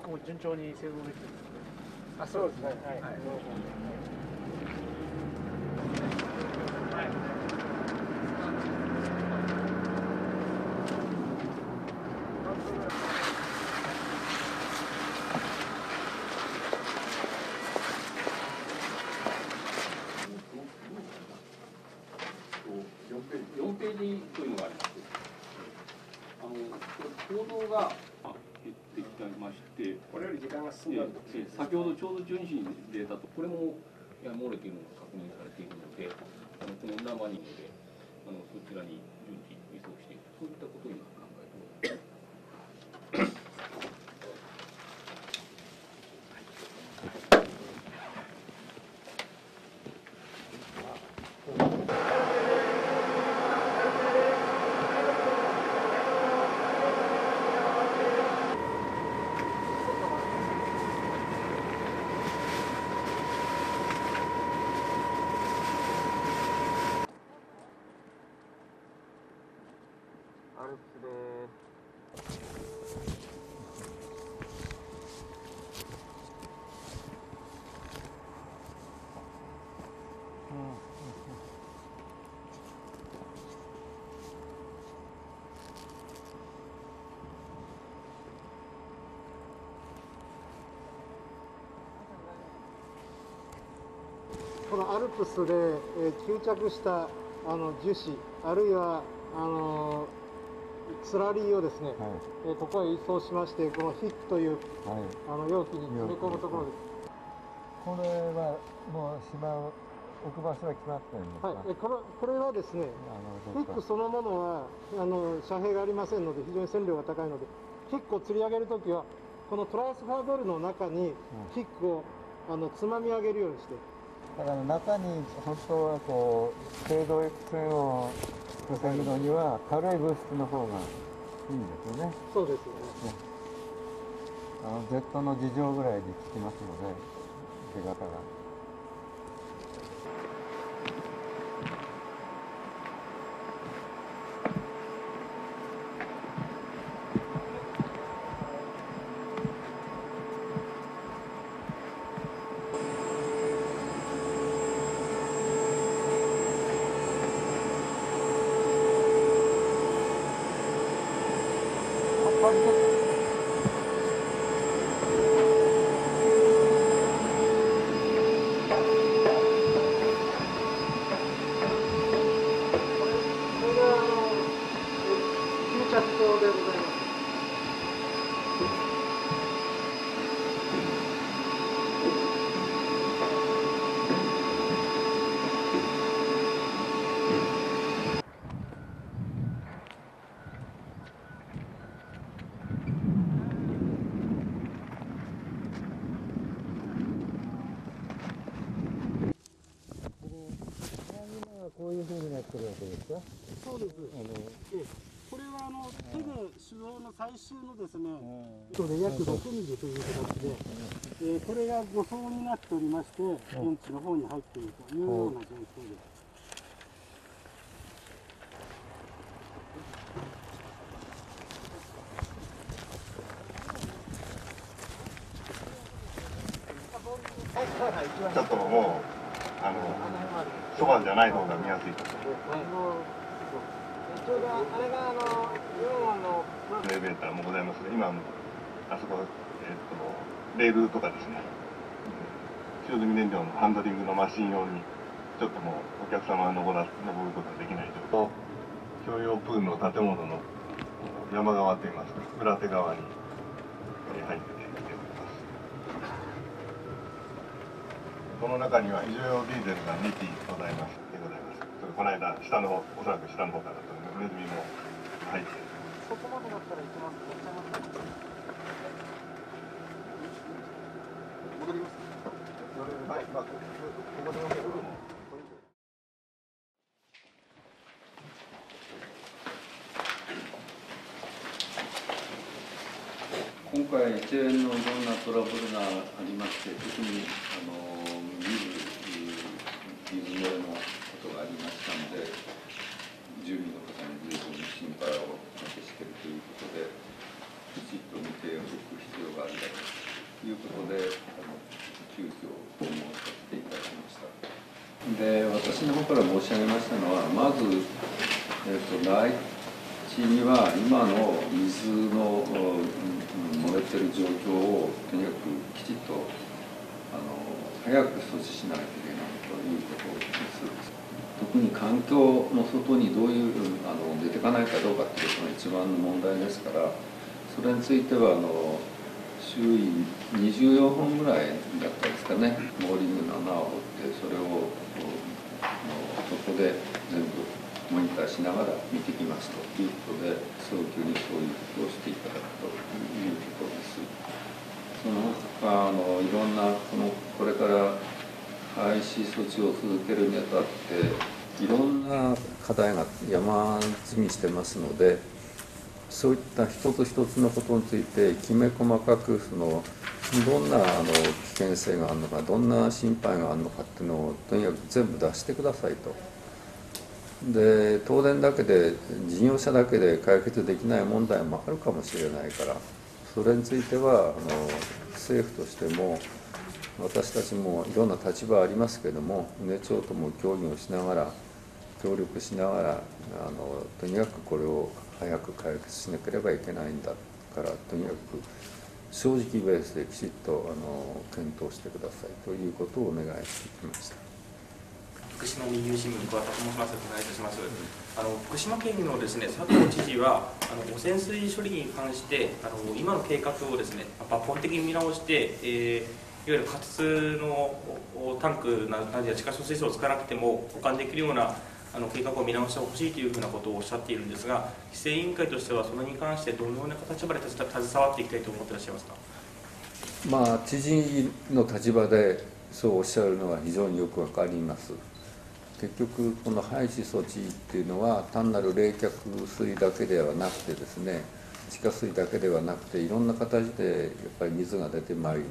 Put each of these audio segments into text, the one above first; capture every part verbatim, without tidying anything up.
もう順調に製造できてるんですね。 あ、そうですね。はい。はい。 よんページというのがありまして、あのこれ行動が減ってきてまして、 これより時間が進んだんです。 先ほどちょうどじゅうにじにデータとこれも漏れているのが確認されているので、あのこのナンバーニングであのそちらに順次移送していく、そういったことに考えております。 アルプスです。このアルプスで、えー、吸着したあの樹脂あるいはあのスラリーをですね、はい、えー、ここへ移送しまして、このヒックという、はい、あの容器に詰め込むところです。 これはもうしまう置く場所は決まってるんですか？ はい、えこれこれはですね、ヒックそのものはあの遮蔽がありませんので、非常に線量が高いので、ヒックを釣り上げるときはこのトランスファーベルの中にヒックを、あのつまみ上げるようにして。 だから中に本当はこう程度 X 線を防ぐのには軽い物質の方がいいんですよね。 そうですよね。 あの Z の事情ぐらいで効きますので、出方が。 吸着口でございます。 こういうふうになってるわけですか？ そうです。あのえこれはあの手で手法の最終のですね、それ約ろくミリという形で、えー、これがご層になっておりまして、現地の方に入っているというような状況です。 ちょっともうあのそばじゃない方が見やすいと思う。 ちょうどあれがあのよんのエレベーターもございますね。今あそこ、えー、とレールとかですね、塩積み燃料のハンドリングのマシン用にちょっともうお客様が登ら登ることができない状況。共用プールの建物の山側といいますか、裏手側に入ってきております。この中には非常用ディーゼルがに基ございますでございます。この間下のおそらく下の方からとネズミも入って。 そこまでだったら行きます。戻ります。 はい、まあここでも。 今回、チェーンのいろんなトラブルがありまして、特にあのビル、水漏れのことがありましたので、住民の方に随分心配をかけしているということで、きちっと見ておく必要があるだろうと。 私の方から申し上げましたのは、まず、えー、と内地には今の水の漏れてる状況をとにかくきちっとあの早く措置しないといけないということです。特に環境の外にどういうあの出てかないかどうかということが一番の問題ですから、それについてはあの周囲にじゅうよんほんぐらいだったですかね、モーリングの穴を掘って、それをそこで全部モニターしながら見てきますということで、早急にそういうことをしていただくということです。その他あのいろんなこのこれから廃止措置を続けるにあたっていろんな課題が山積みしてますので、そういった一つ一つのことについてきめ細かくそのどんなあの危険性があるのか、どんな心配があるのかっていうのをとにかく全部出してくださいと。で東電だけで事業者だけで解決できない問題もあるかもしれないから、それについてはあの政府としても私たちもいろんな立場ありますけれども、ネ庁とも協議をしながら協力しながらあのとにかくこれを早く解決しなければいけないんだから、とにかく正直ベースできちっとあの検討してくださいということをお願いしてきました。 福島民友新聞桑田と申します。お願いいたします。あの福島県のですね佐藤知事はあの汚染水処理に関してあの今の計画をですね抜本的に見直して、えー、いわゆる仮設のタンクなどや地下貯水槽を使わなくても保管できるようなあの計画を見直してほしいというふうなことをおっしゃっているんですが、規制委員会としてはそれに関してどのような立場で携わっていきたいと思っていらっしゃいますか。 まあ知事の立場でそうおっしゃるのは非常によくわかります。結局この廃止措置っていうのは単なる冷却水だけではなくてですね、地下水だけではなくていろんな形でやっぱり水が出てまいります。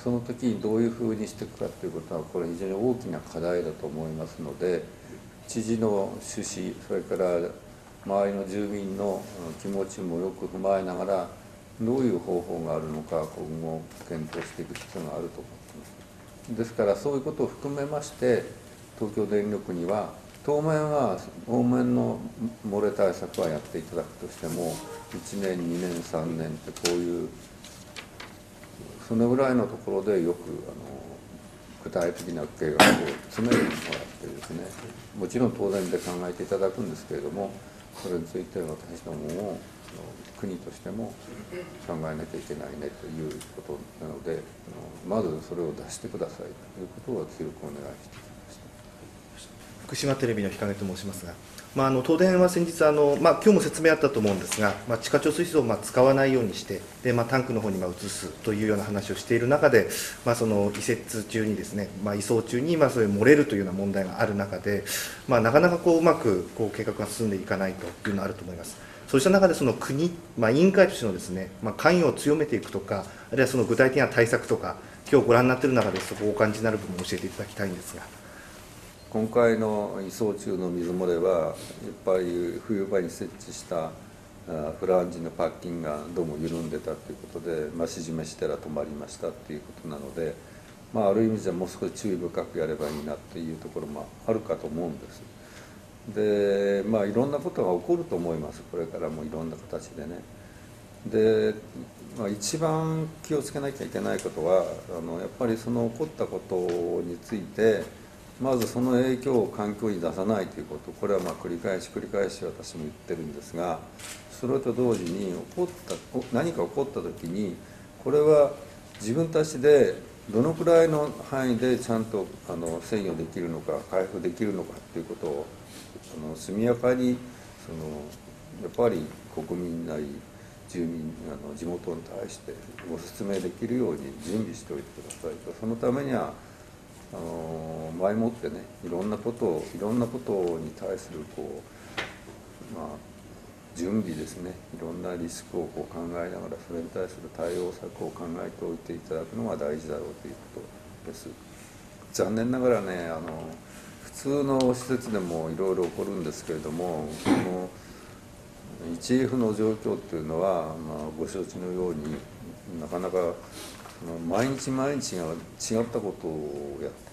その時にどういうふうにしていくかということはこれ非常に大きな課題だと思いますので、知事の趣旨、それから周りの住民の気持ちもよく踏まえながらどういう方法があるのか今後検討していく必要があると思っています。ですからそういうことを含めまして東京電力には当面は当面の漏れ対策はやっていただくとしてもいちねんにねんさんねんってこういうそのぐらいのところでよくあの具体的な計画を詰めてもらってですね、もちろん当然で考えていただくんですけれども、それについて私どもも国としても考えなきゃいけないねということなので、まずそれを出してくださいということを強くお願いしてきました。 福島テレビの日陰と申しますが、まあ、あの東電は先日あの、まあ、今日も説明あったと思うんですが、まあ、地下貯水槽をまあ使わないようにしてで、まあ、タンクの方にまあ移すというような話をしている中で、まあ、その移設中にですね、まあ、移送中にまあそういう漏れるというような問題がある中で、まあ、なかなかこううまくこう計画が進んでいかないというのがあると思います。そうした中でその国、まあ、委員会としてのですね、まあ、関与を強めていくとか、あるいはその具体的な対策とか、今日ご覧になっている中でそこをお感じになる部分を教えていただきたいんですが。 今回の移送中の水漏れはやっぱり冬場に設置したフランジのパッキンがどうも緩んでたということで増し締めしたら止まりましたということなので、まあ、ある意味じゃもう少し注意深くやればいいなというところもあるかと思うんです。でまあいろんなことが起こると思います。これからもいろんな形でね。で、まあ、一番気をつけなきゃいけないことはあのやっぱりその起こったことについてまずその影響を環境に出さないということ、これはまあ繰り返し繰り返し私も言ってるんですが、それと同時に起こった何か起こった時にこれは自分たちでどのくらいの範囲でちゃんとあの制御できるのか回復できるのかということをあの速やかにそのやっぱり国民なり住民あの地元に対してご説明できるように準備しておいてくださいと。そのためにはあの前もってねいろんなことをいろんなことに対するこう、まあ、準備ですね、いろんなリスクをこう考えながらそれに対する対応策を考えておいていただくのが大事だろうということです。残念ながらねあの普通の施設でもいろいろ起こるんですけれども、この いちエフ の状況っていうのは、まあ、ご承知のようになかなか毎日毎日が違ったことをやって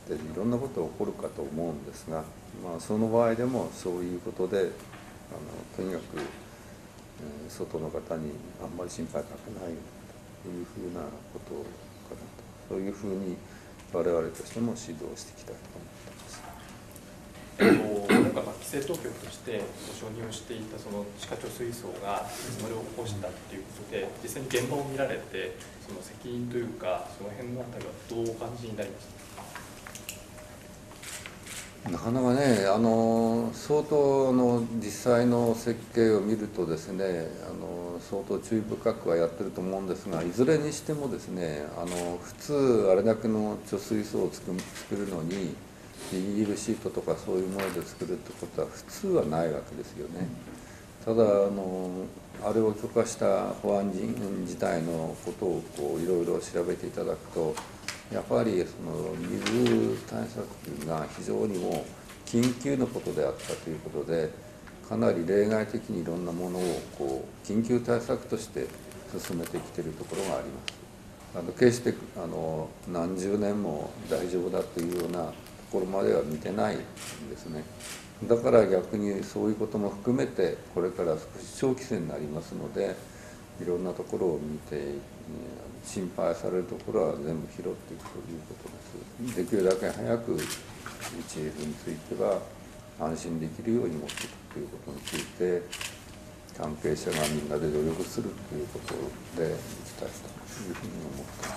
っていろんなことが起こるかと思うんですが、まあ、その場合でもそういうことであのとにかく、えー、外の方にあんまり心配かけないというふうなことかなと、そういうふうに我々としても指導していきたいと思っています。 えっと、今回、規制当局として承認をしていたその地下貯水槽がそれを起こしたということで、実際に現場を見られて、その責任というか、その辺のあたりはどうお感じになりましたか？ なかなかね、あの相当の実際の設計を見るとですね、あの相当注意深くはやってると思うんですが、いずれにしてもですね、あの普通あれだけの貯水槽を作るのにビニールシートとかそういうもので作るってことは普通はないわけですよね。ただあのあれを許可した保安人自体のことをこういろいろ調べていただくと、やはりその水対策が非常にもう緊急のことであったということで、かなり例外的にいろんなものをこう緊急対策として進めてきているところがあります。あの決してあの何十年も大丈夫だというようなところまでは見てないんですね。だから逆にそういうことも含めてこれから少し長期戦になりますので、いろんなところを見て心配されるところは全部拾っていくということです。できるだけ早く エイチエフ については安心できるように持っていくということについて、関係者がみんなで努力するということでいきたいというふうに思っています。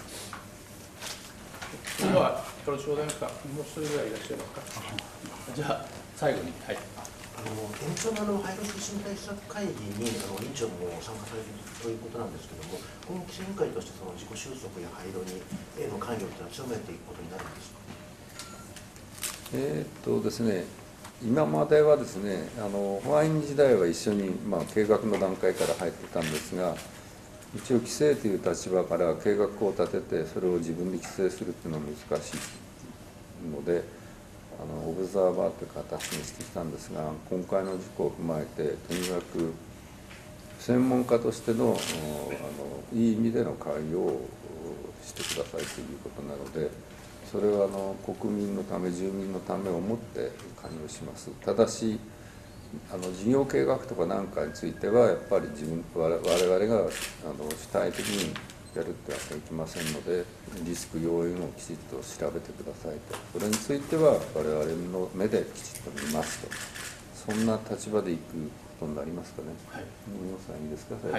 それではよろしくございますか。もう一人ぐらいいらっしゃいますか。じゃあ最後に、はい。 あの延長のあの廃炉推進対策会議にあの委員長も参加されるということなんですけれども、今後規制委員会としてその自己収束や廃炉にへの関与というのは強めていくことになるんですか。 えーっとですね、今まではですね、あの保安時代は一緒に、まあ、計画の段階から入ってたんですが、一応規制という立場から計画を立ててそれを自分で規制するっていうのは難しいので、あのオブザーバーという形にしてきたんですが、今回の事故を踏まえてとにかく専門家としての、あのいい意味での関与をしてくださいということなので、それはあの国民のため住民のためを思って関与します。ただしあの事業計画とかなんかについてはやっぱり自分我々があの主体的にやるってわけはいきませんので、リスク要因をきちっと調べてくださいと、それについては我々の目できちっと見ますと、そんな立場でいくことになりますかね。はい、皆さんいいですか。はい、はい、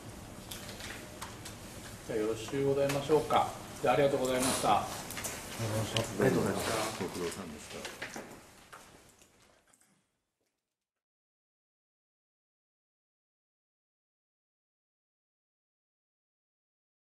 じゃあよろしゅうございましょうか。じゃあありがとうございました。 ありがとうございました。ご苦労さんでした。